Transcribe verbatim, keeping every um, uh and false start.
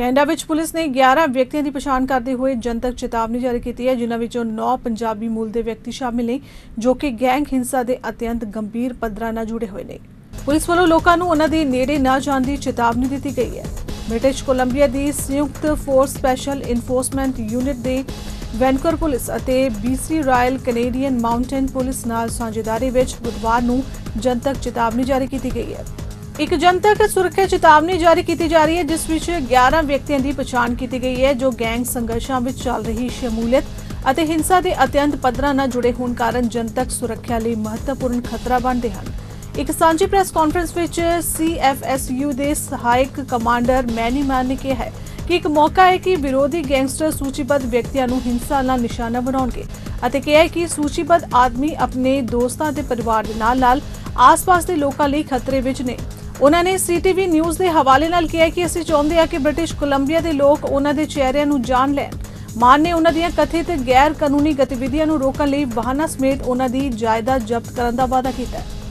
Canada ਵਿੱਚ police ਨੇ ਗਿਆਰਾਂ ਵਿਅਕਤੀਆਂ ਦੀ ਪਛਾਣ ਕਰਦੇ ਹੋਏ ਜਨਤਕ ਚੇਤਾਵਨੀ ਜਾਰੀ ਕੀਤੀ ਹੈ, ਜਿਨ੍ਹਾਂ ਵਿੱਚੋਂ ਨੌ ਪੰਜਾਬੀ ਮੂਲ ਦੇ ਵਿਅਕਤੀ ਸ਼ਾਮਿਲ ਨੇ, ਜੋ ਕਿ ਗੈਂਗ ਹਿੰਸਾ ਦੇ ਅਤਿਅੰਤ ਗੰਭੀਰ ਪੱਧਰਾਂ ਨਾਲ ਜੁੜੇ ਹੋਏ ਨੇ। ਪੁਲਿਸ ਵੱਲੋਂ ਲੋਕਾਂ ਨੂੰ ਉਹਨਾਂ ਦੇ ਨੇੜੇ ਨਾ ਜਾਣ ਦੀ ਚੇਤਾਵਨੀ ਦਿੱਤੀ ਗਈ ਹੈ। ਬ੍ਰਿਟਿਸ਼ ਕੋਲੰਬੀਆ ਦੀ ਸੰਯੁਕਤ ਫੋਰਸ ਸਪੈਸ਼ਲ ਇਨਫੋਰਸਮੈਂਟ ਯੂਨਿਟ ਦੇ ਵੈਨਕੂਵਰ ਪੁਲਿਸ ਅਤੇ BC Royal Canadian Mounted Police ਨਾਲ ਸਾਂਝੇਦਾਰੀ ਵਿੱਚ ਬੁੱਧਵਾਰ ਨੂੰ ਜਨਤਕ ਚੇਤਾਵਨੀ ਜਾਰੀ ਕੀਤੀ ਗਈ ਹੈ। ਇੱਕ ਜਨਤਕ ਸੁਰੱਖਿਆ ਚੇਤਾਵਨੀ ਜਾਰੀ ਕੀਤੀ ਜਾ ਰਹੀ ਹੈ, ਜਿਸ ਵਿੱਚ ਗਿਆਰਾਂ ਵਿਅਕਤੀਆਂ ਦੀ ਪਛਾਣ ਕੀਤੀ ਗਈ ਹੈ, ਜੋ ਗੈਂਗ ਸੰਘਰਸ਼ਾਂ ਵਿੱਚ ਚੱਲ ਰਹੀ ਸ਼ਮੂਲੀਅਤ ਅਤੇ ਹਿੰਸਾ ਦੇ ਅਤਿਅੰਤ ਪੱਧਰਾਂ ਨਾਲ ਜੁੜੇ ਹੋਣ ਕਾਰਨ ਜਨਤਕ ਸੁਰੱਖਿਆ ਲਈ ਮਹੱਤਵਪੂਰਨ ਖਤਰਾ ਬਣਦੇ ਹਨ। ਇੱਕ ਸਾਂਝੀ ਪ੍ਰੈਸ ਕਾਨਫਰੰਸ ਵਿੱਚ ਸੀ ਐਫ ਐਸ ਯੂ ਦੇ ਸਹਾਇਕ ਕਮਾਂਡਰ ਮੈਨੀ ਮੈਨ ਨੇ ਕਿਹਾ ਹੈ ਕਿ ਇੱਕ ਮੌਕਾ ਹੈ ਕਿ ਵਿਰੋਧੀ ਗੈਂਗਸਟਰ ਸੂਚੀਬੱਧ ਵਿਅਕਤੀਆਂ ਨੂੰ ਹਿੰਸਾ ਨਾਲ ਨਿਸ਼ਾਨਾ ਬਣਾਉਣਗੇ ਅਤੇ ਕਿਹਾ ਹੈ ਕਿ ਸੂਚੀਬੱਧ ਆਦਮੀ ਆਪਣੇ ਦੋਸਤਾਂ ਅਤੇ ਪਰਿਵਾਰ ਦੇ ਨਾਲ-ਨਾਲ ਆਸ-ਪਾਸ ਦੇ ਲੋਕਾਂ ਲਈ ਖਤਰੇ ਵਿੱਚ ਨੇ। ਉਹਨਾਂ ਨੇ ਸੀ ਟੀ ਵੀ ਨਿਊਜ਼ ਦੇ ਹਵਾਲੇ ਨਾਲ ਕਿਹਾ ਕਿ ਅਸੀਂ ਚਾਹੁੰਦੇ ਹਾਂ ਕਿ ਬ੍ਰਿਟਿਸ਼ ਕੋਲੰਬੀਆ ਦੇ ਲੋਕ ਉਹਨਾਂ ਦੇ ਚਿਹਰਿਆਂ ਨੂੰ ਜਾਣ ਲੈਣ। ਮਾਨ ਨੇ ਉਹਨਾਂ ਦੀਆਂ ਕਥਿਤ ਗੈਰ ਕਾਨੂੰਨੀ ਗਤੀਵਿਧੀਆਂ ਨੂੰ ਰੋਕਣ ਲਈ ਵਾਹਨਾਂ ਸਮੇਤ ਉਹਨਾਂ ਦੀ ਜਾਇਦਾਦ ਜ਼ਬਤ ਕਰਨ ਦਾ ਵਾਅਦਾ ਕੀਤਾ ਹੈ।